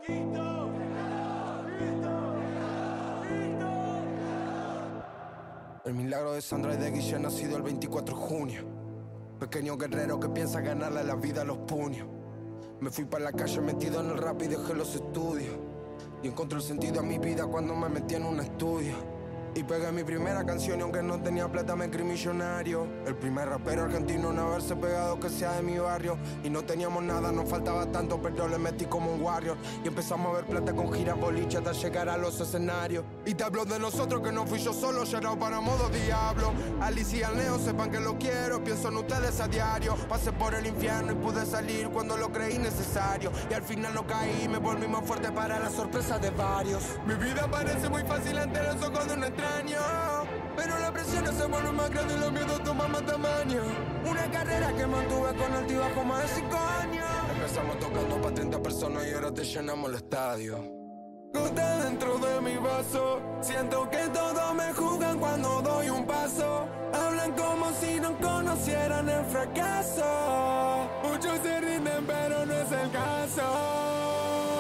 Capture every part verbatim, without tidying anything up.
El milagro de Sandra y de Guille nacido el veinticuatro de junio. Pequeño guerrero que piensa ganarle la vida a los puños. Me fui para la calle metido en el rap y dejé los estudios. Y encontré el sentido a mi vida cuando me metí en un estudio. Y pegué mi primera canción y aunque no tenía plata me creí millonario. El primer rapero argentino en haberse pegado que sea de mi barrio. Y no teníamos nada, nos faltaba tanto, pero le metí como un warrior. Y empezamos a ver plata con giras boliche hasta llegar a los escenarios. Y te hablo de nosotros que no fui yo solo, llorado para modo diablo. Alice y al Neo sepan que lo quiero, pienso en ustedes a diario. Pasé por el infierno y pude salir cuando lo creí necesario. Y al final no caí y me volví más fuerte para la sorpresa de varios. Mi vida parece muy fácil ante los ojos de un extraño, pero la presión se vuelve más grande y los miedos toman más tamaño. Una carrera que mantuve con altibajo más de cinco años. Empezamos tocando para treinta personas y ahora te llenamos el estadio. Gota dentro de mi vaso, siento que todos me juzgan cuando doy un paso. Hablan como si no conocieran el fracaso. Muchos se rinden pero no es el caso.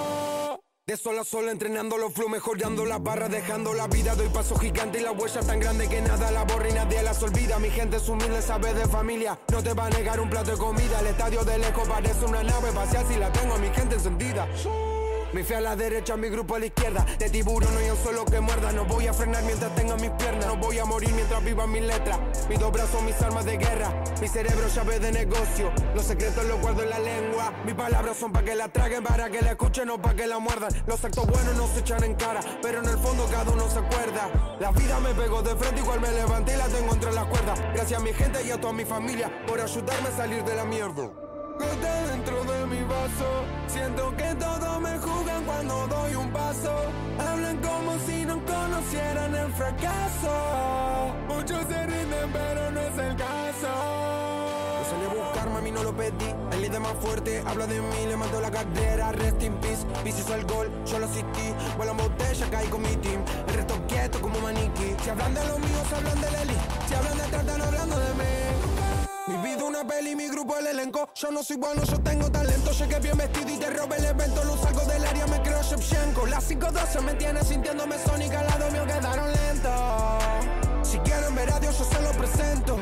De sol a sol entrenando los flow, mejorando las barras, dejando la vida. Doy paso gigante y la huella tan grande que nada la borra y nadie las olvida. Mi gente es humilde, sabe de familia, no te va a negar un plato de comida. El estadio de lejos parece una nave espacial si la tengo a mi gente encendida. Mi fe a la derecha, mi grupo a la izquierda. De tiburón no hay un solo que muerda. No voy a frenar mientras tenga mis piernas. No voy a morir mientras viva mis letras. Mis dos brazos, mis armas de guerra. Mi cerebro, llave de negocio. Los secretos los guardo en la lengua. Mis palabras son para que la traguen, para que la escuchen o para que la muerdan. Los actos buenos no se echan en cara, pero en el fondo cada uno se acuerda. La vida me pegó de frente, igual me levanté y la tengo entre las cuerdas. Gracias a mi gente y a toda mi familia por ayudarme a salir de la mierda. Gota dentro de mi vaso, siento que todos me juzgan cuando doy un paso. Hablan como si no conocieran el fracaso. Muchos se rinden pero no es el caso. Lo salí a buscar, mami, no lo pedí. El líder más fuerte habla de mí, le mando la carrera. Rest in peace, Bici hizo el gol, yo lo asistí. Vuelan botella, caí con mi team. El resto quieto como maniquí. Si hablan de los míos, hablan de Leli. Si hablan de tratan, hablando de mí. Mi vida una peli, mi grupo el elenco. Yo no soy bueno, yo tengo talento. Llegué bien vestido y te robé el evento. No salgo del área, me creo Shevchenko. Las cinco doce me tiene sintiéndome Sonic. Al lado mío quedaron lentos. Si quieren ver a Dios, yo se lo presento.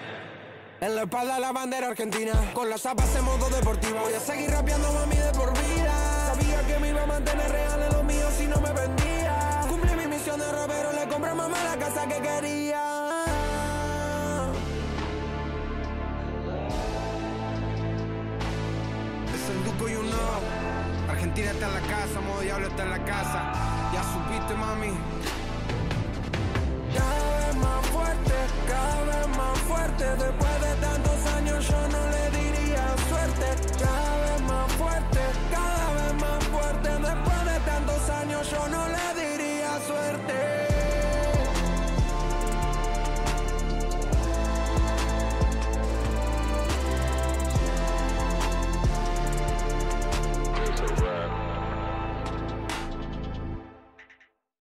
En la espalda la bandera argentina, con las zapas en modo deportivo. Voy a seguir rapeando, mami, de por vida. Sabía que me iba a mantener real en lo mío si no me vendía. Cumplí mi misión de rapero, le compré a mamá la casa que quería. El Duco y uno. Argentina está en la casa, modo diablo está en la casa. Ya supiste, mami. Cada vez más fuerte, cada vez más fuerte. Después